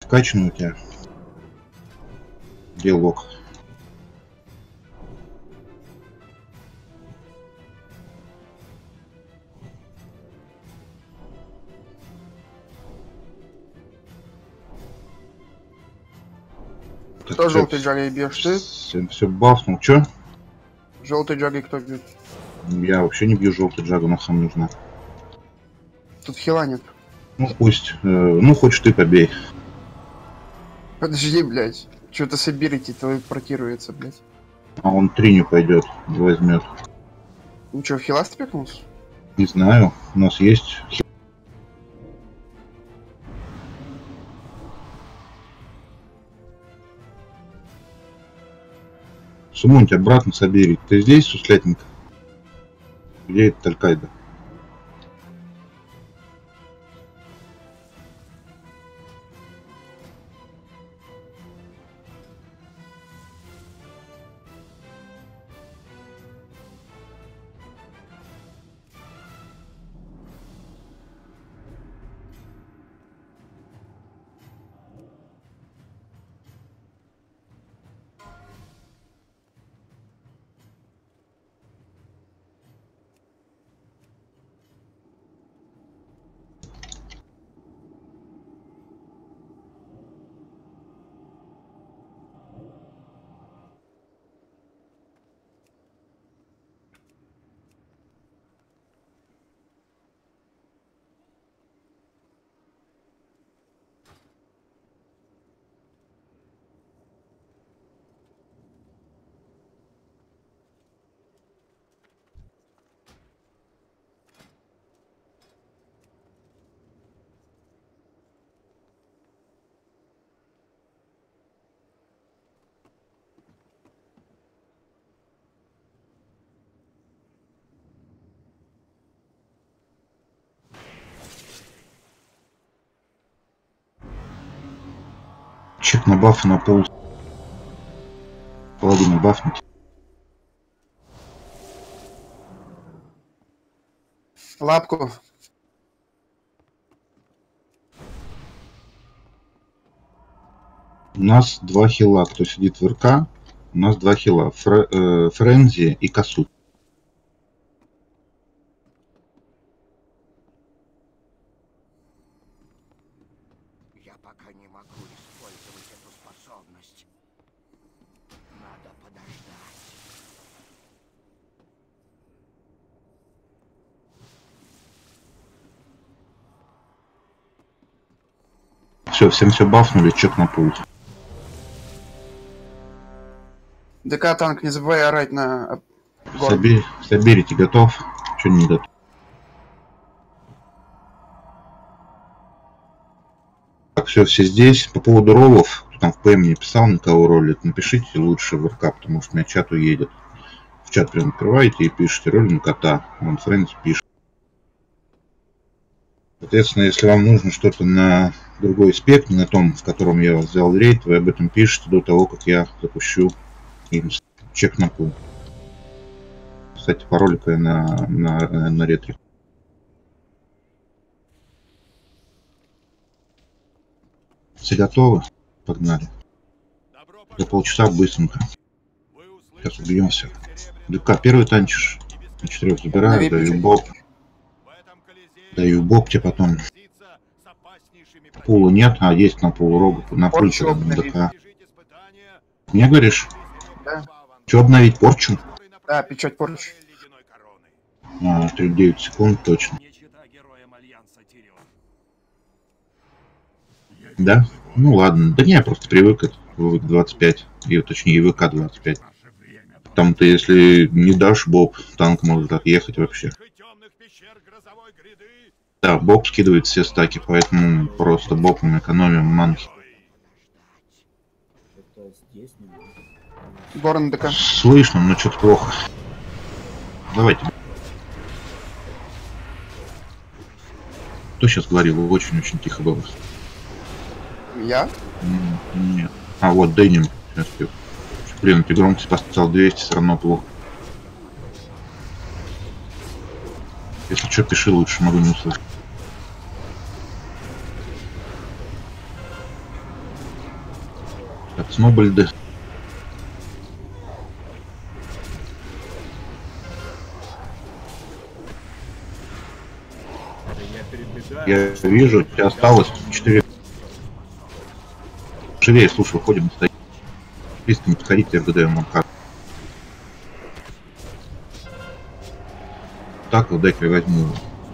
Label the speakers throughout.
Speaker 1: Вкачанный у тебя. Диалог.
Speaker 2: Кто желтый джагой бьешь, ты?
Speaker 1: Все бафнул. Чё?
Speaker 2: Желтый джагой кто бьет?
Speaker 1: Я вообще не бью желтый джагу, но сам нужна.
Speaker 2: Тут хила нет.
Speaker 1: Ну пусть. Ну хочешь ты побей.
Speaker 2: Подожди, блядь. Что-то соберите, телепортируется, блядь.
Speaker 1: А он триню пойдет, возьмет.
Speaker 2: Ну что, в хила спекнулся?
Speaker 1: Не знаю. У нас есть. Сумунь, обратно собери. Ты здесь, суслятник? Где это Талькайда? Чек на бафы на пол. Половину бафнуть.
Speaker 2: Лапку.
Speaker 1: У нас 2 хила. Кто сидит в РК, у нас 2 хила. Френзи и Косу.
Speaker 3: Я пока не могу использовать эту способность. Надо подождать.
Speaker 1: Всем все бафнули, чек на пул.
Speaker 2: ДК танк, не забывай орать на город.
Speaker 1: Соберите, готов? Что не готов? Так, все здесь. По поводу роллов, там в ПМ не писал, на кого ролит, напишите лучше в РК, потому что у меня чат уедет. В чат прям открываете и пишите роль на кота. Вон Фрэнс пишет. Соответственно, если вам нужно что-то на другой спек, не на том, в котором я взял рейд, вы об этом пишете до того, как я запущу им чек на пул. Кстати, паролика я на ретре. Все готовы? Погнали. За полчаса быстренько. Сейчас убьемся. ДК первый танчишь. На 4 забираю, даю боб. Даю боб тебе потом. Пула нет, а есть на полу рога, на пульте ДК. Мне говоришь?
Speaker 2: Да.
Speaker 1: Что обновить? Порчу?
Speaker 2: Да, печать порчу.
Speaker 1: 39 секунд точно. Да? Ну ладно. Да не, я просто привык к 25. И точнее ВК 25. Там-то если не дашь боб, танк может отъехать вообще. Да, боб скидывает все стаки, поэтому просто бобом экономим манки.
Speaker 2: Горн ДК.
Speaker 1: Слышно, но что-то плохо. Давайте. Кто сейчас говорил? Очень-очень тихо было.
Speaker 2: Я?
Speaker 1: Нет. А вот Дэним. Сейчас я... Блин, ты громкость поставил 200, все равно плохо. Если что, пиши лучше, могу не услышать. Так, снобальды. Я вижу, у тебя осталось 4. Живее, слушай, выходим, стоит. Близко не подходите, РГД МК. Так, вот дай-ка я возьму.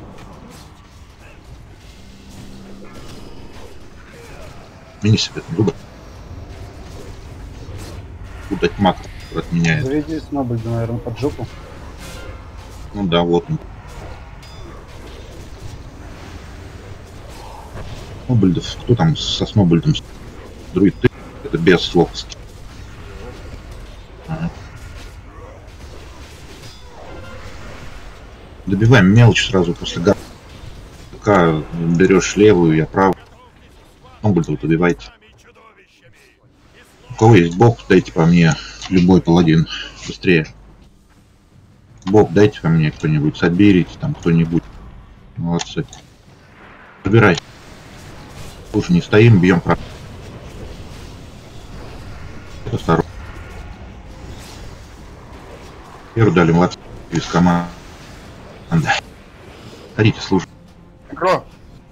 Speaker 1: Мини себе зубы. Буду дать мат, отменяет.
Speaker 4: Заведи снобальда, наверное, под жопу.
Speaker 1: Ну да, вот он. Снобальдов. Кто там со снобальдом? Друид, ты? Это без слов. Ага. Добиваем мелочь сразу после га. Пока берешь левую, я правую. Снобальдов добивайте. У кого есть бог, дайте по мне. Любой паладин. Быстрее. Бог, дайте по мне кто-нибудь. Соберите там кто-нибудь. Молодцы. Забирай. Слушай, не стоим, бьем про. Осторожно. Первую дали молодцы из команды. Ходите, слушай.
Speaker 2: Игро.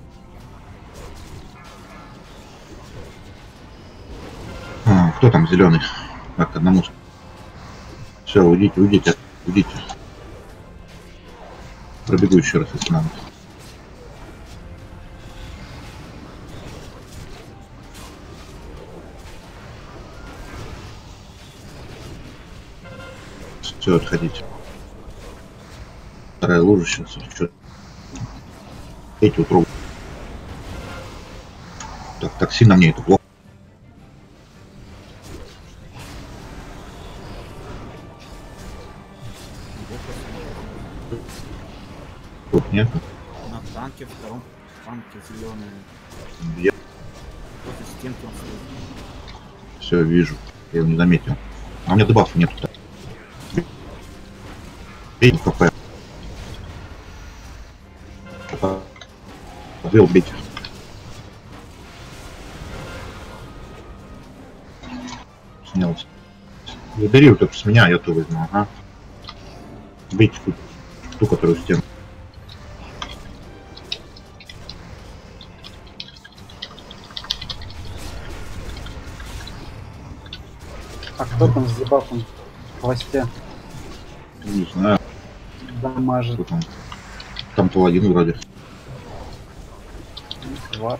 Speaker 1: Кто там зеленый? Так, одному. Все, уйдите, уйдите, уйдите. Пробегу еще раз, если надо. Все, отходите. Вторая лужа сейчас. Что? Эти утробы. Так, такси на мне это плохо. Тут нет.
Speaker 5: На танке втором. Танке зеленые.
Speaker 1: Я...
Speaker 5: Возле стенки он стоит.
Speaker 1: Все, вижу. Я его не заметил. А у меня дебафа нету. Бейте КП. Вел, бейте. Снялся. Забери вот эту с меня, а я ту возьму. Ага. Бейте ту, которую в стену.
Speaker 4: А кто там с дебафом в хвосте
Speaker 1: Не знаю,
Speaker 4: дамажит?
Speaker 1: кто там. Там паладин вроде.
Speaker 4: Тварь.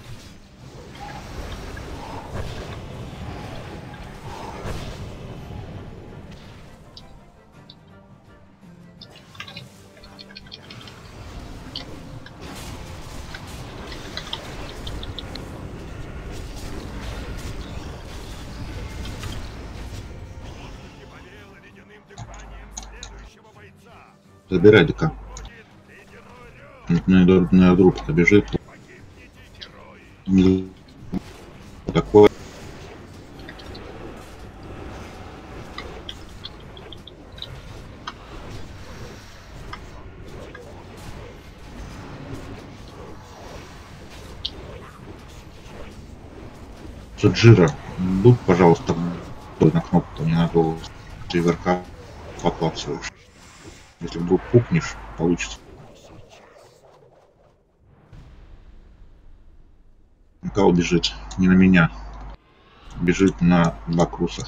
Speaker 1: Забирай ДК. На друг бежит. Такое. Джира, будь, пожалуйста, на кнопку, не на голову. Ты ВРК подплачиваешь. Если вдруг пукнешь, получится. На кого бежит? Не на меня. Бежит на Бакруса.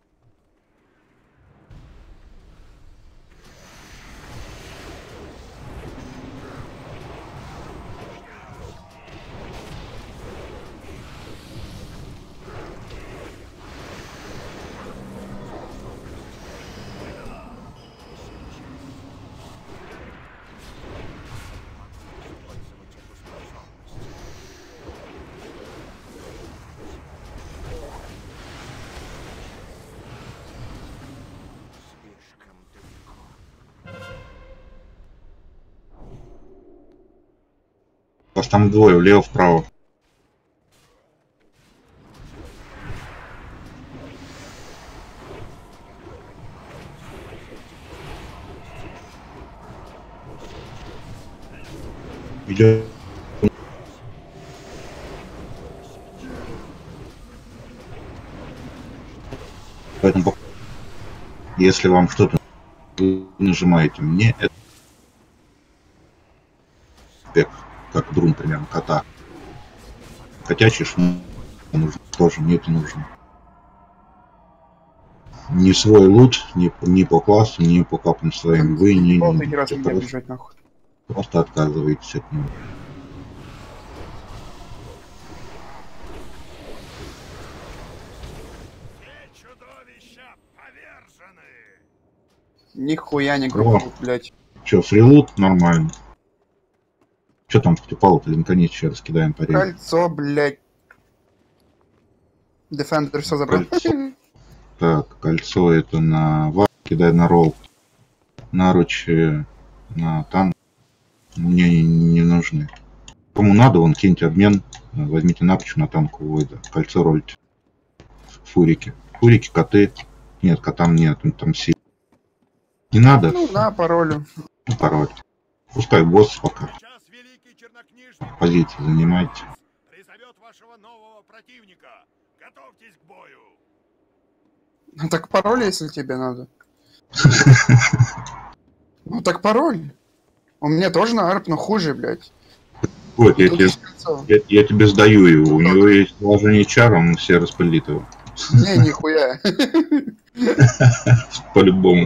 Speaker 1: Вас там двое, влево-вправо. Идет. Поэтому, если вам что-то вы нажимаете мне, это как друн, примерно, кота. Котячий шум нужно тоже, мне это нужно. Не свой лут, ни по классу, ни по капам своим. Вы не
Speaker 2: раз меня бежать нахуй.
Speaker 1: просто отказываетесь от него.
Speaker 2: Нихуя не группа, блядь.
Speaker 1: Че, фрилут нормально. Че там втупало-то, наконец еще раскидаем по рейду.
Speaker 2: Кольцо, блядь. Дефендер все забрал.
Speaker 1: Так, кольцо это на вар, кидай на ролл. Наручи на танк. Мне не нужны. Кому надо, вон киньте обмен. Возьмите наручи на танк у Войда. Кольцо ролите. Фурики. Фурики, коты. Нет, котам нет, там сильно. Не надо?
Speaker 2: Ну, на, паролю.
Speaker 1: Ну, пароль. Пускай босс пока. Позиции занимайте.
Speaker 3: Призовет вашего нового противника. Готовьтесь к бою.
Speaker 2: Ну так пароль, если тебе надо. Ну так пароль. У меня тоже на арп, но хуже, блядь.
Speaker 1: Вот, я тебе сдаю его. У него есть положение чар, он все распылит его.
Speaker 2: Не, нихуя.
Speaker 1: По-любому.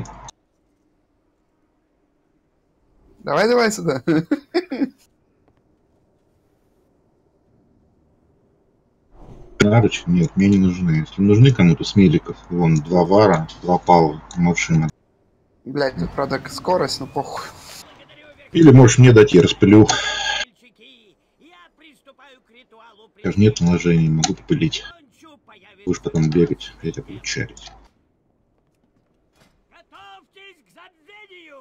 Speaker 2: Давай сюда.
Speaker 1: Наручи? Нет, мне не нужны. Если нужны кому-то с медиков, вон 2 вара, 2 пала, машина.
Speaker 2: Блять, тут, правда, скорость, но похуй.
Speaker 1: Или можешь мне дать, я распылю. Я же нет наложений, могу попылить. Будешь потом бегать, я тебя буду чарить.
Speaker 3: Готовьтесь к забвению!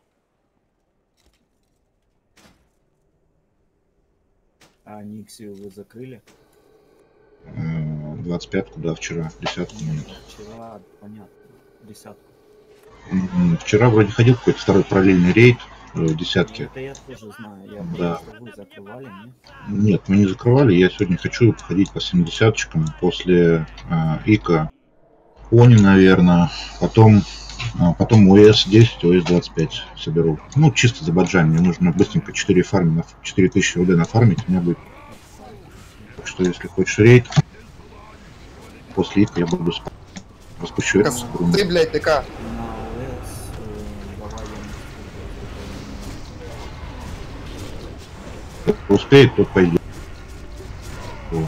Speaker 5: А Никсию вы закрыли?
Speaker 1: 25-ку, да, вчера. 10-ку нет.
Speaker 5: Вчера, понятно. 10-ку.
Speaker 1: Вчера вроде ходил какой-то второй параллельный рейд. Десятки.
Speaker 5: Это я тоже знаю. Я
Speaker 1: Да.
Speaker 5: что вы закрывали, нет?
Speaker 1: Нет, мы не закрывали. Я сегодня хочу ходить по 70-чкам после ИКа. Они, наверное. Потом ОС-10, ОС-25 соберу. Ну, чисто за баджами. Мне нужно быстренько 4 фарми, 4000 ОД нафармить. У меня будет. Так что, если хочешь рейд, после ИКа я буду спать. Распущу это.
Speaker 2: Ты, блядь, ТК.
Speaker 5: На ОС давай я
Speaker 1: Кто успеет, тот пойдет. Вот.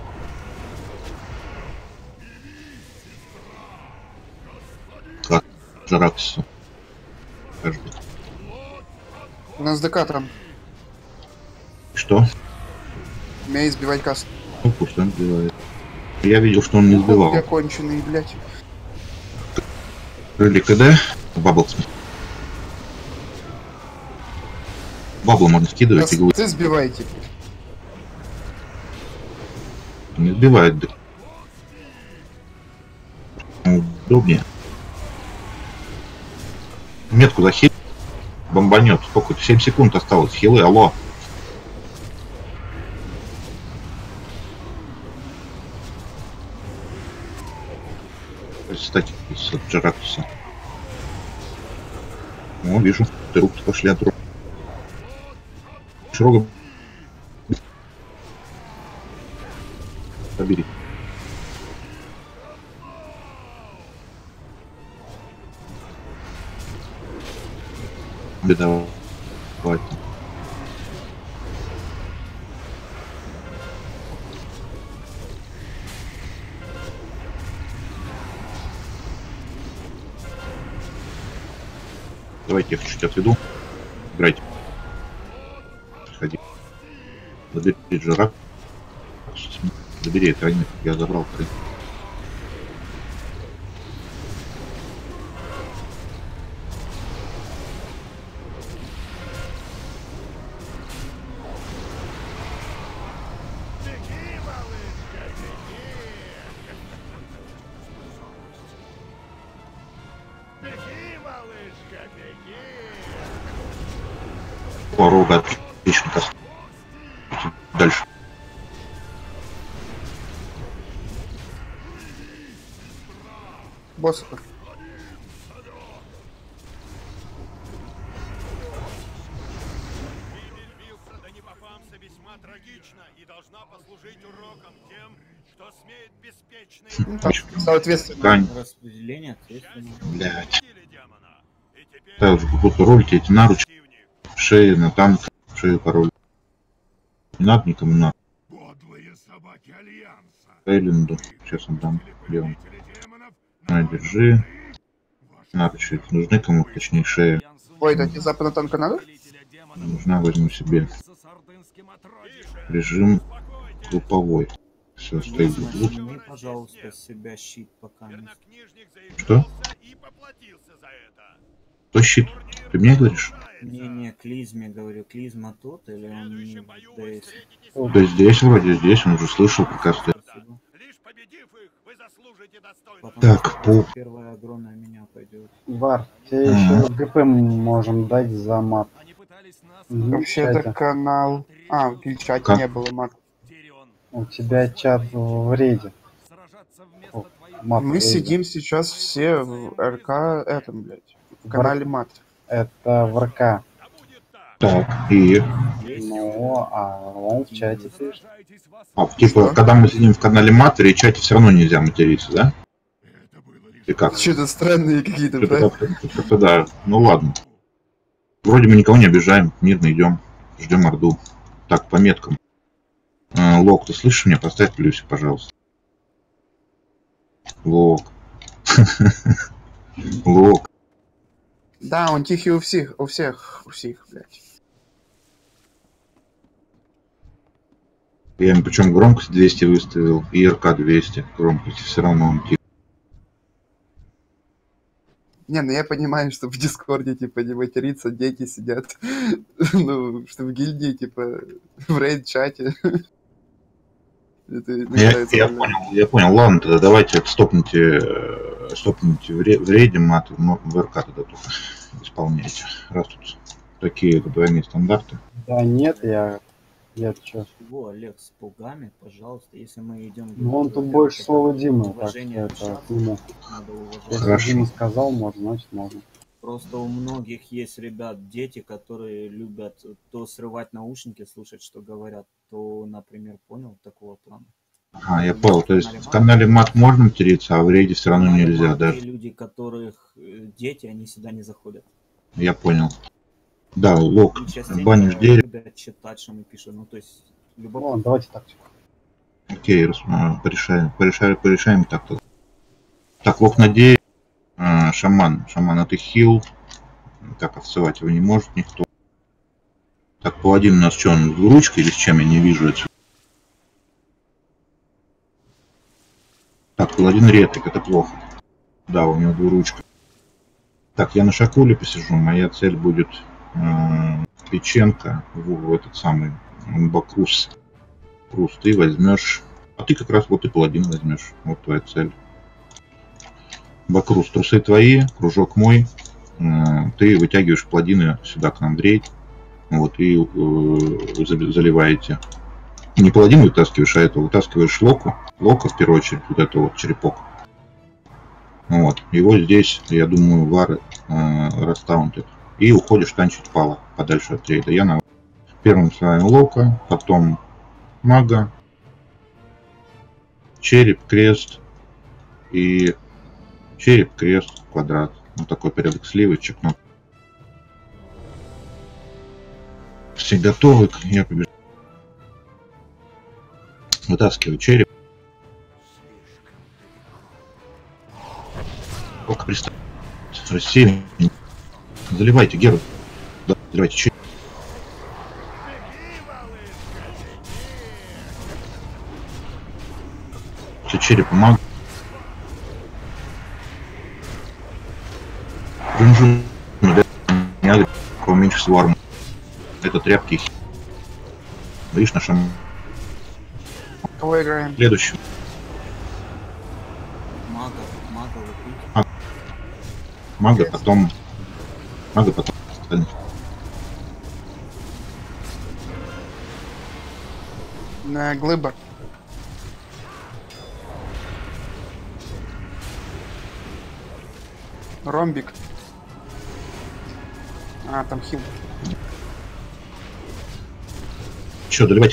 Speaker 1: Как Жараксу. Каждый.
Speaker 2: У нас ДК там.
Speaker 1: Что?
Speaker 2: Умеет сбивать каст.
Speaker 1: Ну пусть он сбивает. Я видел, что он не сбивал.
Speaker 2: Я конченый, блядь.
Speaker 1: Крыли КД. Бабл. Баблу можно скидывать и говорить.
Speaker 2: Ты сбивайте.
Speaker 1: Не сбивает. Да. Удобнее. Метку захит. Бомбанет. Сколько? 7 секунд осталось. Хилы, алло. Кстати, с Джаракуса. О, вижу. Ты руки пошли от рук. Шрога. Побери. Беда. Хватит. Давайте я их чуть отведу. Играйте. Приходи. Забери Джарак. Забери это, я забрал. Рога отлично. Дальше.
Speaker 2: Босс.
Speaker 3: Гибель Вилфреда Небофамса весьма трагична и должна послужить уроком тем, что смеет беспечно
Speaker 2: Соответственно.
Speaker 1: Гань,
Speaker 5: Распределение ответственности.
Speaker 1: блядь.
Speaker 3: убили демона. И теперь
Speaker 1: Так же, какую-то ролики эти наручи,
Speaker 3: противник.
Speaker 1: шеи на танк, шею пароль. Не надо никому на
Speaker 3: Подлые собаки Альянса.
Speaker 1: Эйленду. Сейчас он дам. Где он?
Speaker 3: Повелители демонов,
Speaker 1: На, держи. Наручи нужны кому-то, точнее шея.
Speaker 2: Ой, это тебе западная танка надо?
Speaker 1: Нужна, возьму себе. Режим групповой. Все, стоит в углу.
Speaker 5: Сними, пожалуйста, с себя щит пока не...
Speaker 3: чернокнижник
Speaker 1: Что?
Speaker 3: заигрался и поплатился за это.
Speaker 1: Кто щит? Ты мне говоришь?
Speaker 5: Не, клизме, говорю, клизма тут или
Speaker 3: В
Speaker 5: он не
Speaker 3: следующем бою вы
Speaker 5: дает?
Speaker 3: встретитесь
Speaker 1: Да здесь вроде, здесь он уже слышал, пока стоит.
Speaker 5: Спасибо.
Speaker 3: Лишь победив их, вы заслужите достойного.
Speaker 5: Потому
Speaker 1: Так,
Speaker 5: что
Speaker 1: по...
Speaker 5: первая огромная меня пойдет.
Speaker 4: Вар, тебе еще ГП можем дать за мат. В
Speaker 2: Вообще-то
Speaker 4: чате.
Speaker 2: канал... А, в чате
Speaker 1: Как?
Speaker 2: не было мат.
Speaker 4: У тебя чат в рейде. О, мат в
Speaker 2: Мы
Speaker 4: рейде.
Speaker 2: сидим сейчас все в РК этом, блядь. В канале мат.
Speaker 4: Это в РК.
Speaker 1: Так, и...
Speaker 4: Ну, а он в чате пишет.
Speaker 1: А, типа,
Speaker 2: Что?
Speaker 1: когда мы сидим в канале Матери, в чате все равно нельзя материться, да? Или как?
Speaker 2: Что-то странные какие-то,
Speaker 1: Что-то
Speaker 2: блядь.
Speaker 1: как-то да. Ну ладно. Вроде мы никого не обижаем, мирно идем. Ждем орду. Так, по меткам. Лок, ты слышишь меня? Поставь плюсик, пожалуйста. Лок. Лок.
Speaker 2: Да, он тихий у всех, блядь.
Speaker 1: Я им причем громкость 200 выставил и РК 200. Громкость все равно он тихий.
Speaker 2: Не, ну я понимаю, что в Дискорде, типа, не материться, дети сидят. Ну, что в гильдии, типа, в рейд-чате. Это
Speaker 1: Я понял. Ладно, тогда давайте стопните в рейде мат, но в РК тогда только исполняйте. Раз тут такие двойные стандарты.
Speaker 4: Да нет, я чё.
Speaker 5: Его, Олег, с пугами, пожалуйста, если мы идем...
Speaker 4: Ну он тут больше слова Димы, так что
Speaker 5: Уважение к
Speaker 4: это
Speaker 5: чату
Speaker 4: к нему.
Speaker 5: надо уважать.
Speaker 4: Если
Speaker 1: Хорошо.
Speaker 4: Дима сказал, можно, значит можно.
Speaker 5: Просто у многих есть ребят, дети, которые любят то срывать наушники, слушать, что говорят, то, например, понял такого плана.
Speaker 1: Ага, я понял. То есть в канале мат можно материться, а в рейде все равно нельзя, да?
Speaker 5: Те люди, которых дети, они сюда не заходят.
Speaker 1: Я понял. Да, Лок,
Speaker 5: И частенько
Speaker 1: банишь дерево.
Speaker 5: любят читать, что мы пишем. Ну, то есть,
Speaker 4: Ну
Speaker 5: любой...
Speaker 4: ладно, давайте тактику.
Speaker 1: Окей, порешаем так-то. Так, Лок на дерево. Шаман, это хил. Так, отсылать его не может никто. Так, паладин у нас что, он с ручкой или с чем? Я не вижу это. Так, паладин ретрик, это плохо. Да, у него двуручка. Так, я на шакуле посижу. Моя цель будет Печенко в этот самый Бакрус. Крус, ты возьмешь. А ты как раз вот и паладин возьмешь. Вот твоя цель. Бакрус, трусы твои, кружок мой. Ты вытягиваешь паладины сюда к нам в рейд. Вот, и заливаете. Не паладин вытаскиваешь, а это вытаскиваешь Лока в первую очередь, вот это вот черепок. Вот, его здесь, я думаю, вар растаунтит. И уходишь танчить пала подальше от рейда. Я на первым с вами Лока, потом мага, череп, крест и череп, крест, квадрат. Вот такой порядок сливочек. Но... Все готовы, я побежал. Вытаскиваю череп. Только представь. Рассеивание. Заливайте Геру. Да, заливайте череп. Все череп маг. Рунжун. Не меньше сварм. Это тряпки. Видишь, на шам.
Speaker 2: Кого играем?
Speaker 1: Следующий.
Speaker 5: Мага выпить.
Speaker 1: Мага, потом остальных.
Speaker 2: На глыба. Ромбик. А, там хил.
Speaker 1: Че, доливать?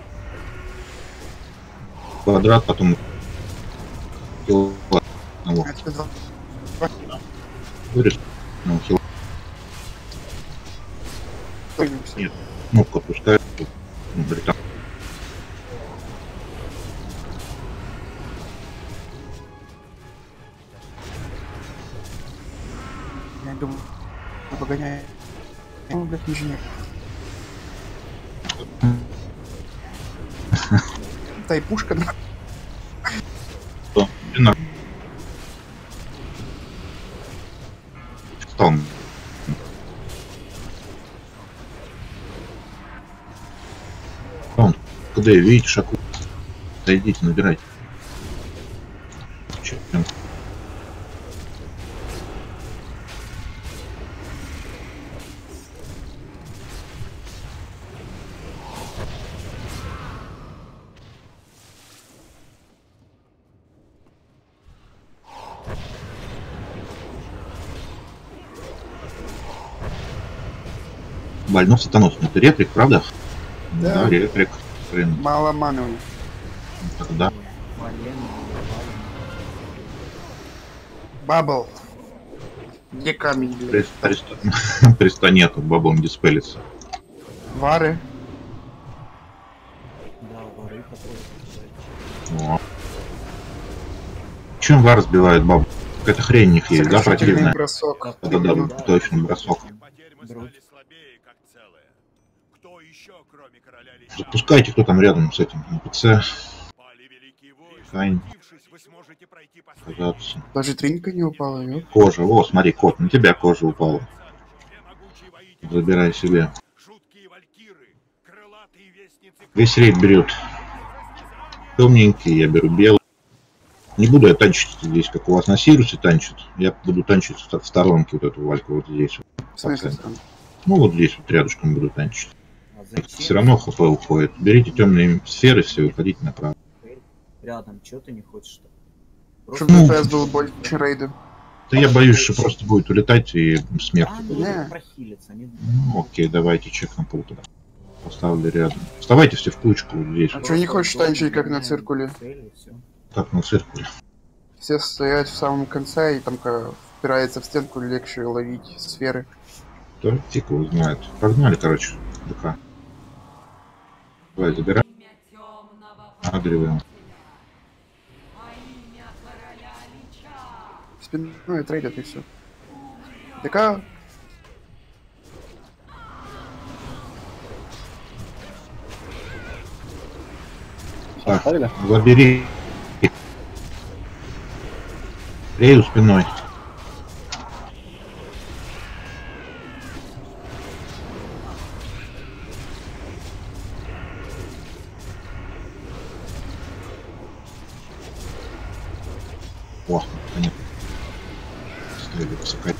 Speaker 1: Квадрат, потом... Хил. Ну,
Speaker 2: А тебе два.
Speaker 1: вырежь. Ну, хил. Нет. Кнопку опускаю. Ну, британ.
Speaker 2: Я думаю, погоняй. Ну, блядь, инженер. Да и пушка, да.
Speaker 1: Что? Бинар. Встал. Вон, куда видите, шаку. Зайдите, набирайте. Чё, прям. Больной сатанос. Это реплик, правда?
Speaker 2: Да.
Speaker 1: Реплик. Блин,
Speaker 2: Мало маны у них.
Speaker 1: тогда.
Speaker 2: Бабл. Где камень, блядь?
Speaker 1: Пристанету, бабом диспелится.
Speaker 2: Вары.
Speaker 5: Да, воры которые.
Speaker 1: О. Чем вар разбивает бабу? Какая-то хрень у них есть, да,
Speaker 2: Сокрушительный
Speaker 1: противная?
Speaker 2: бросок.
Speaker 1: Да, точно, бросок.
Speaker 3: Потери мы стали слабее, как целое. Кто еще, кроме короля Лича?
Speaker 1: Запускайте, кто там рядом с этим НПЦ.
Speaker 3: Пали великие воины.
Speaker 1: Кайн.
Speaker 3: Сплотившись, вы сможете пройти последний.
Speaker 1: Казаться.
Speaker 2: Даже тринка не упала, ёп.
Speaker 1: Кожа. О, смотри, кот, на тебя кожа упала.
Speaker 3: Две могучие воители,
Speaker 1: Забирай себе.
Speaker 3: жуткие валькиры, крылатые вестницы.
Speaker 1: Весь рейд берет темненький, я беру белый. Не буду я танчить здесь, как у вас на Сирусе танчат. Я буду танчить в сторонке вот эту вальку вот здесь.
Speaker 2: В смысле, там?
Speaker 1: Ну вот здесь вот рядышком буду танчить.
Speaker 5: А зачем?
Speaker 1: Все равно ХП уходит. Берите темные сферы, все, уходите направо.
Speaker 5: Рядом, чё ты не хочешь-то?
Speaker 2: Чтобы
Speaker 1: Ну,
Speaker 2: ДПС был больше рейда.
Speaker 1: Да я боюсь, что просто будет улетать и смерть.
Speaker 5: А,
Speaker 1: будет.
Speaker 2: Не.
Speaker 5: прохилиться, не
Speaker 1: Ну, окей, давайте чекнем пул туда. Поставлю рядом. Вставайте все в кучку вот здесь.
Speaker 2: А чё не хочешь танчить, как на циркуле?
Speaker 1: Как на циркуле.
Speaker 2: Все стоять в самом конце и там впирается в стенку, легче ловить сферы.
Speaker 1: Да, фиг его знает. Погнали, короче, ДК. Давай, забираем. Агриваем.
Speaker 2: Спиной трейдят и все. ДК.
Speaker 1: Так,
Speaker 4: Оставили?
Speaker 1: забери. Рейду спиной. О, понятно. Стоили высокать.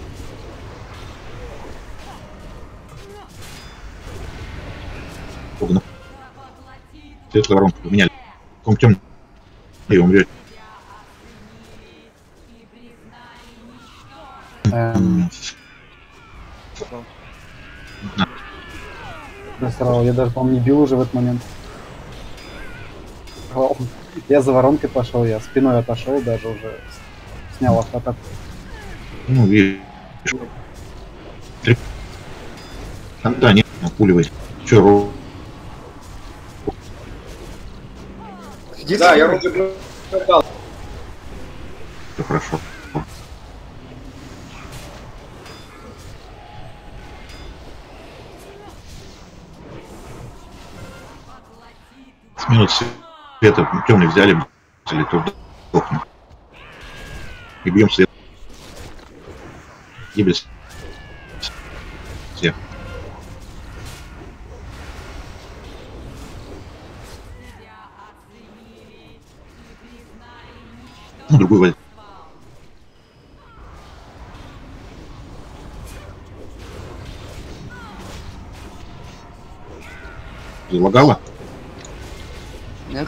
Speaker 1: Погнал. Светлую воронку поменяли. Ком темный. И умрет.
Speaker 4: Насрал, я даже, по-моему, не бил уже в этот момент. Я за воронкой пошел, я спиной отошел, даже уже снял автотак.
Speaker 1: Ну, видишь. Да, нет, напуливай. Че,
Speaker 2: Где
Speaker 6: Да, я
Speaker 2: сферы?
Speaker 6: вроде бы...
Speaker 1: все хорошо. С минут света темный взяли, или тут дохнем. И бьем свет. Гибель всех. Ну, другой возьм. Залагала?
Speaker 2: Нет?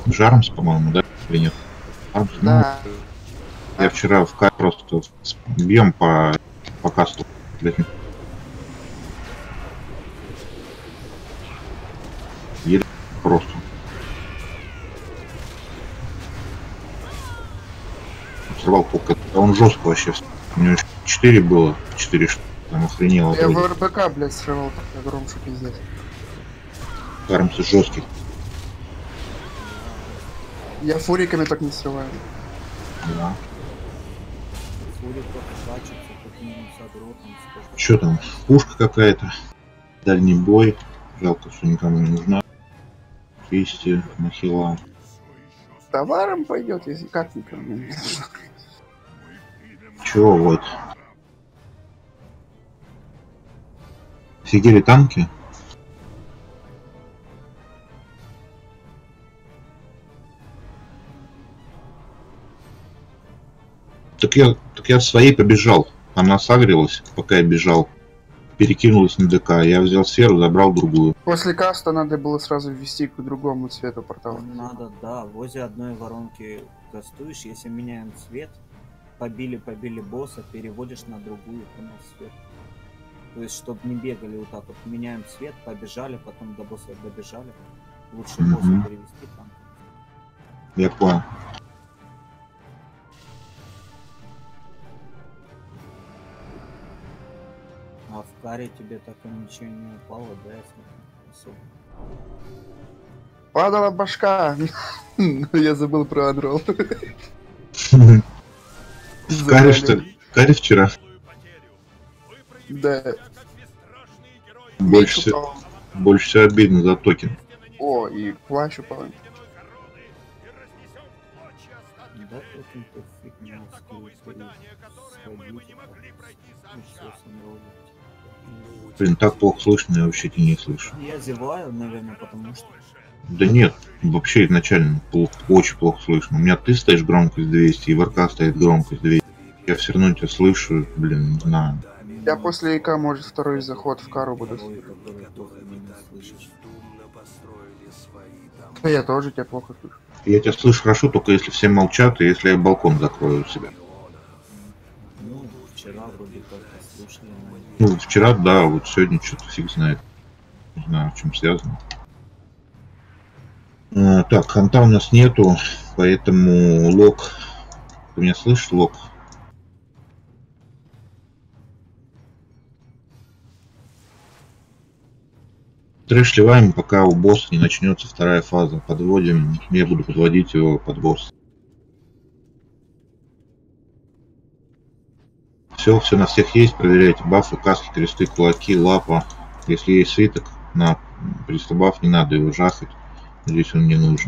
Speaker 1: Жармс, по-моему, да? Или нет? Жармс,
Speaker 2: Да.
Speaker 1: Я вчера в кайф просто бьем по касту. Еле просто. Сорвал полка. Он жестко вообще. У него 4 было. 4 штуки. Там охренело.
Speaker 2: Я в РБК, блядь, срывал так громче, пиздец.
Speaker 1: Жармс жесткий.
Speaker 2: Я фуриками так не срываю.
Speaker 1: Да.
Speaker 5: Фурик покачается, каким-нибудь задротом, сколько.
Speaker 1: Что там? Пушка какая-то. Дальний бой. Жалко, что никому не нужна. 200 нахила.
Speaker 2: Товаром пойдет, если как никому не нужно.
Speaker 1: Чего вот? Офигели танки? Так я в своей побежал. Она сагрилась, пока я бежал. Перекинулась на ДК. Я взял сферу, забрал другую.
Speaker 2: После каста надо было сразу ввести к другому цвету портала.
Speaker 5: Надо, да, возле одной воронки кастуешь, если меняем цвет, побили босса, переводишь на другую цвет. То есть, чтобы не бегали вот так вот, меняем цвет, побежали, потом до босса добежали. Лучше босса перевести там.
Speaker 1: Я понял.
Speaker 5: А в каре тебе так и ничего не упало, да, я смотрю, особо.
Speaker 2: Падала башка. Я забыл про анролл.
Speaker 1: В каре, что ли? В каре вчера?
Speaker 2: Да.
Speaker 1: Больше всего обидно за токен.
Speaker 2: О, и плащ упал.
Speaker 5: Да, токен-то фигня,
Speaker 1: Блин, так плохо слышно, я вообще тебя не слышу.
Speaker 5: Я зеваю, наверное, потому что...
Speaker 1: Да нет, вообще изначально очень плохо слышно. У меня ты стоишь громкость 200, и ВРК стоит громкость 200. Я все равно тебя слышу, блин, не знаю.
Speaker 2: Я после ИК, может, второй заход в кару буду. Да я тоже тебя плохо слышу.
Speaker 1: Я тебя слышу хорошо, только если все молчат, и если я балкон закрою у себя.
Speaker 5: Ну, вчера вроде как слушали.
Speaker 1: Ну, вчера, да, вот сегодня что-то фиг знает. Не знаю, в чем связано. Так, ханта у нас нету, поэтому лог. Ты меня слышишь, лог? Трэш ливаем, пока у босса не начнется вторая фаза. Подводим, я буду подводить его под босс. Все на всех есть, проверяйте бафы, каски, кресты, кулаки, лапа. Если есть свиток на пристабаф, не надо его жахать. Здесь он не нужен.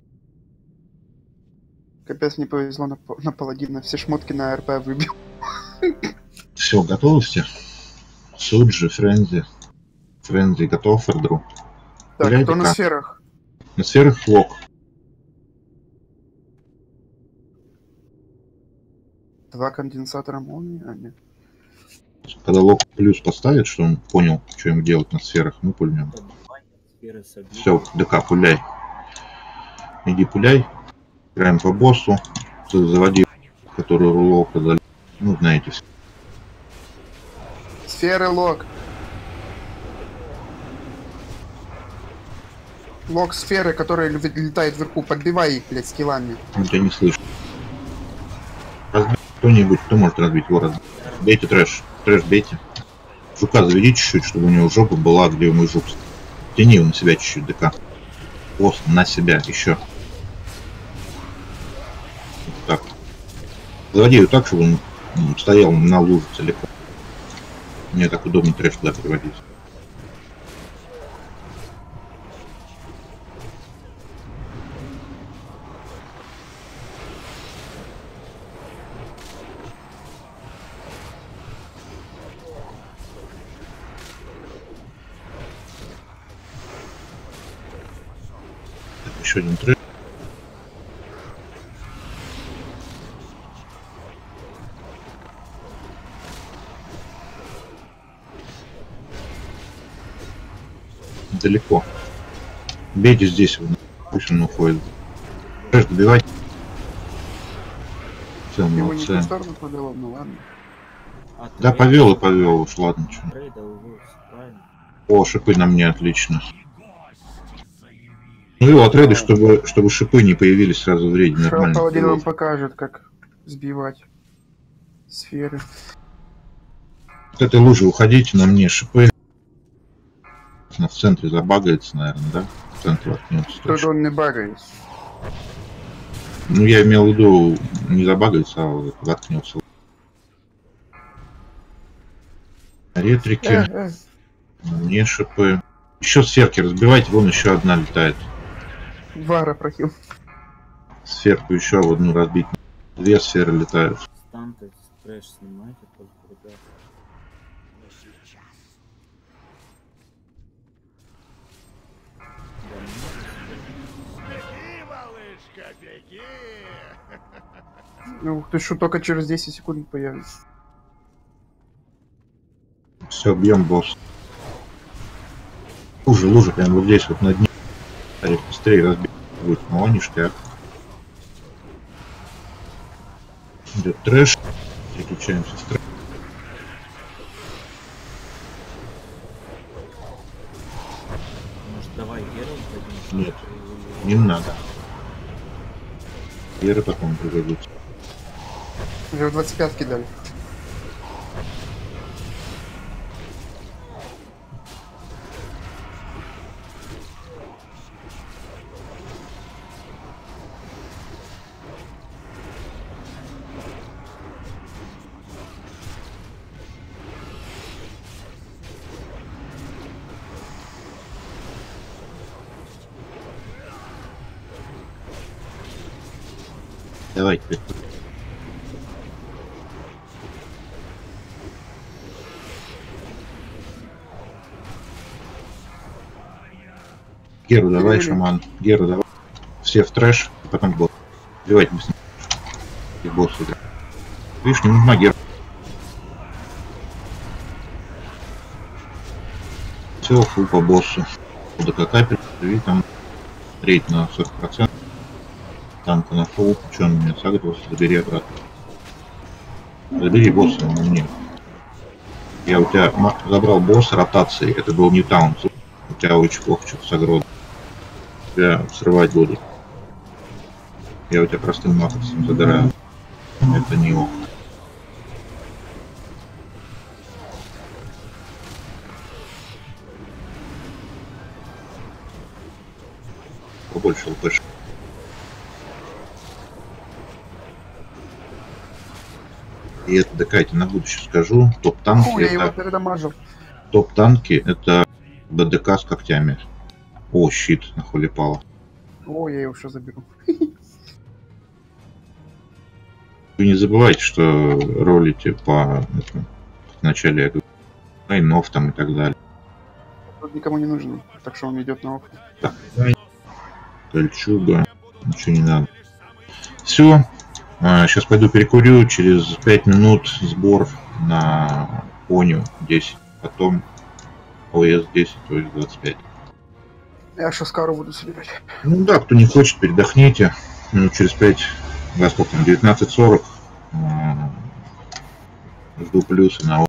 Speaker 2: Капец, не повезло на паладина. Все шмотки на РП выбил.
Speaker 1: Все, готовности? Суджи, Френзи. Френзи готов, Эрдру.
Speaker 2: Так, кто на сферах?
Speaker 1: На сферах лог.
Speaker 2: Два конденсатора молнии? А, нет.
Speaker 1: Когда лог плюс поставит, что он понял, что ему делать на сферах, мы пульнем. Все, ДК, пуляй. Иди пуляй. Играем по боссу. Заводи, который рулов, ну, знаете все.
Speaker 2: Сферы лог. Лог сферы, которые летают вверху. Подбивай их, блядь, скиллами.
Speaker 1: Он тебя не слышит. Разбить кто-нибудь, кто может разбить его разбить. Бейте трэш. Трэш бейте. Жука заведи чуть-чуть, чтобы у него жопа была, где мой жук. Тяни его на себя чуть-чуть, ДК. Пост на себя, еще. Вот так. Заводи его так, чтобы он стоял на луже целиком. Мне так удобнее трэш туда переводить. Еще один трэш. Далеко. Бейте здесь, пусть он уходит. Добивать. Все,
Speaker 2: Его не в ту
Speaker 1: молодцы.
Speaker 2: сторону повело, ну ладно.
Speaker 1: Да, повел и повел уж, ладно, что.
Speaker 5: Трейда увез, правильно?
Speaker 1: О, шипы на мне, отлично. Ну его отряды, чтобы шипы не появились сразу в рейде,
Speaker 2: Шел
Speaker 1: нормально.
Speaker 2: паладин вам
Speaker 1: было.
Speaker 2: покажет, как сбивать сферы.
Speaker 1: От этой лужи уходите, на мне шипы. В центре забагается, наверное, да? В центре воткнется.
Speaker 2: Тут он не багается.
Speaker 1: Ну, я имел в виду, не забагается, а вот воткнется. Ретрики, мне шипы. Еще сферки разбивайте, вон еще одна летает.
Speaker 2: Вара прохил.
Speaker 1: Сферку еще в одну разбить. Две сферы летают.
Speaker 5: Станты, трэш снимайте только, ребят.
Speaker 3: Беги, малышка, беги!
Speaker 2: Ну, ты что, только через 10 секунд появится.
Speaker 1: Все, бьем босс. Лужа прям вот здесь вот на дне. Быстрее разбить будет. О, ништяк. Идет трэш. Переключаемся с трэш.
Speaker 5: Может, давай Геру поднимем?
Speaker 1: Нет, не надо. Веры потом пригодится.
Speaker 2: Уже в 25 кидали.
Speaker 1: Давайте. Геру давай, шаман. Геру давай. Все в трэш, потом босс. Убивайте быстрее. И босс играет. Видишь, не нужна Гера. Все, фул по боссу. ДК капель, и там рейд на 40%. Танка на фул. Че он меня сагрился? Забери обратно. Забери босса на мне. Я у тебя забрал босса ротации. Это был не таун. У тебя очень плохо что-то с агро. Тебя срывать буду. Я у тебя простым макросом забираю. Это не ок. Побольше ЛПШ. И это докайте на будущее скажу. Топ-танки
Speaker 2: Фу, я его
Speaker 1: это...
Speaker 2: передамажил.
Speaker 1: Топ-танки это БДК с когтями. О, щит на холипала.
Speaker 2: О, я его сейчас заберу.
Speaker 1: Вы не забывайте, что ролите по начале айнов там и так далее.
Speaker 2: Тут никому не нужен, так что он идет на окна.
Speaker 1: Так, кольчуга, ничего не надо. Все, сейчас пойду перекурю, через 5 минут сбор на поню 10, потом ОС 10, то есть 25.
Speaker 2: Я шаскару буду собирать.
Speaker 1: Ну да, кто не хочет, передохните. Минут через 5, да, сколько там, 19:40. Жду плюсы на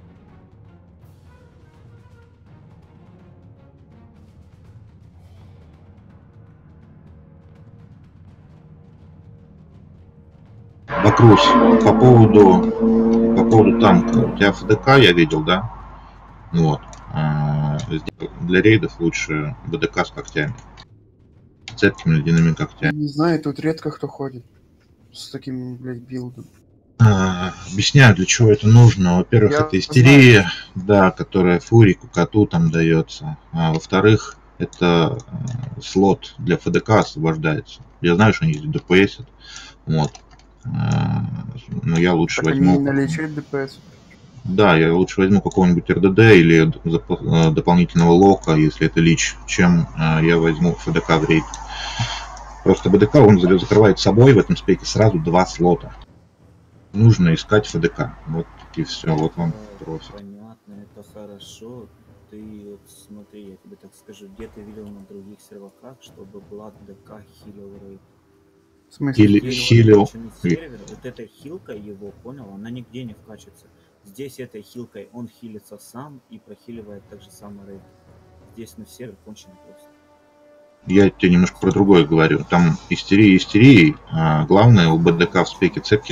Speaker 1: Бакрус, по поводу танка. У тебя ФДК я видел, да? Вот. Для рейдов лучше БДК с когтями. Цепкими ледяными когтями.
Speaker 2: Не знаю, тут редко кто ходит с таким, блядь, билдом.
Speaker 1: Объясняю, для чего это нужно. Во-первых,
Speaker 2: Я
Speaker 1: это истерия, да, которая фурику, коту там дается. А во-вторых, это слот для ФДК освобождается. Я знаю, что они здесь ДПС. Вот. Но я лучше
Speaker 2: Так
Speaker 1: возьму...
Speaker 2: они налечат ДПС.
Speaker 1: Да, я лучше возьму какого-нибудь РДД или дополнительного лока, если это лич, чем я возьму ФДК в рейд. Просто БДК, он закрывает собой в этом спеке сразу 2 слота. Нужно искать ФДК. Вот и все, вот вам просят.
Speaker 5: Понятно, это хорошо. Ты вот смотри, я тебе так скажу, где ты видел на других серваках, чтобы Blood ДК хилил рейд?
Speaker 2: В смысле?
Speaker 1: Или хилил.
Speaker 5: Вкачанный сервер, вот эта хилка его, понял, она нигде не вкачивается. Здесь этой хилкой он хилится сам и прохиливает так же самое рейд. Здесь на сервер конченый просто.
Speaker 1: Я тебе немножко про другое говорю. Там истерия истерией, а главное у БДК в спеке цепки.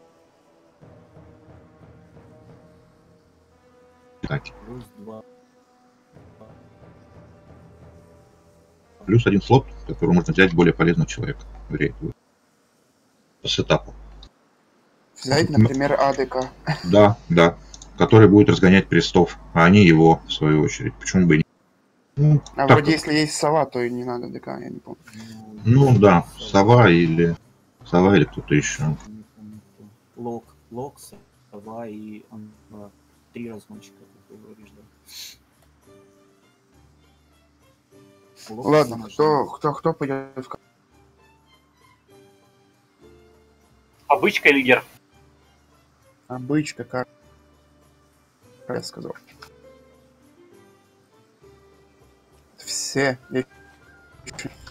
Speaker 5: Плюс 2.
Speaker 1: Плюс один слот, который можно взять более полезного человека в рейд. По сетапу.
Speaker 2: Взять, например, АДК.
Speaker 1: Да, да. Который будет разгонять престов, а они его, в свою очередь. Почему бы и не... Ну,
Speaker 2: А
Speaker 1: так
Speaker 2: вроде
Speaker 1: вот.
Speaker 2: если есть сова, то и не надо ДК, я не помню.
Speaker 1: Ну да, сова или кто-то еще.
Speaker 5: Не помню, кто. Лок, сова и Анбар. 3 разгонщика, как ты говоришь, да. Лок
Speaker 2: Ладно,
Speaker 5: самый
Speaker 2: кто пойдет в
Speaker 6: Обычка или герб?
Speaker 2: обычка, как я сказал. Все.